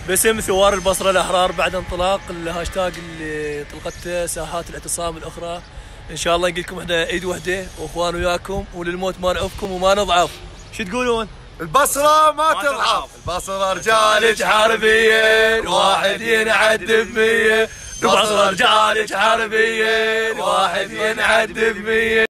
باسم ثوار البصرة الأحرار بعد انطلاق الهاشتاج اللي طلقته ساحات الاعتصام الأخرى. إن شاء الله نقول لكم إحنا إيد وحدة وإخوان وياكم وللموت ما نعوفكم وما نضعف. شو تقولون؟ البصرة ما تضعف، البصرة رجالك حربيين واحد ينعد ب100، البصرة رجالك حربيين واحد ينعد ب100.